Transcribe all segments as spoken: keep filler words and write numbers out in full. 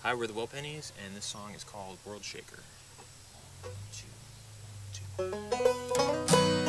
Hi, we're the Well Pennies, and this song is called Worldshaker. Two, two.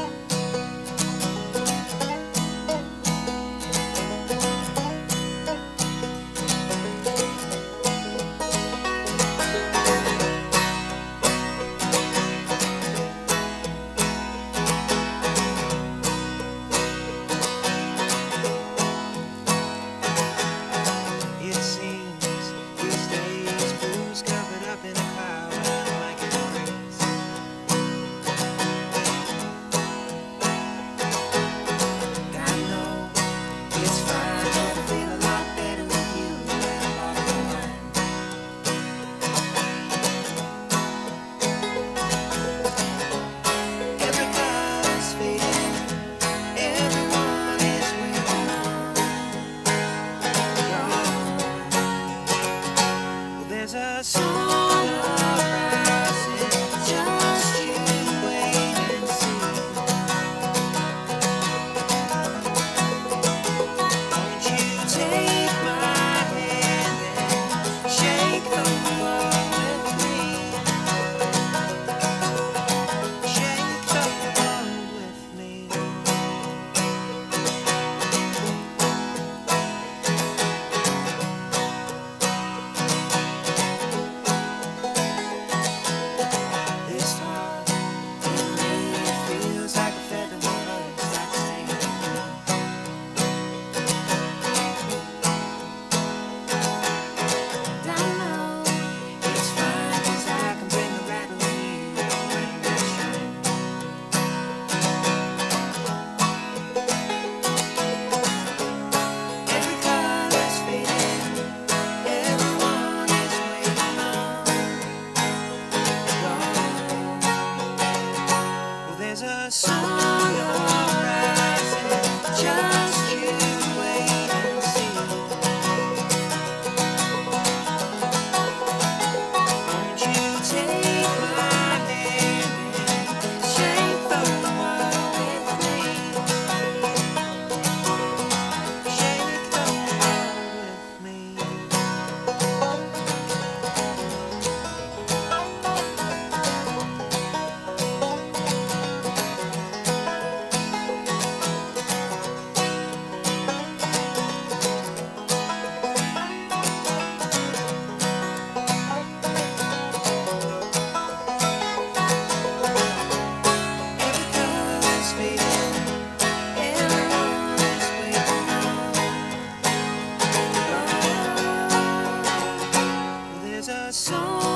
A song arising, just you wait and see. Won't you take my hand and shake the world with me? Shake the world with me. There's a song arising, just you wait and see. Won't you take my hand and shake the world with me? Shake the world with me. There's a song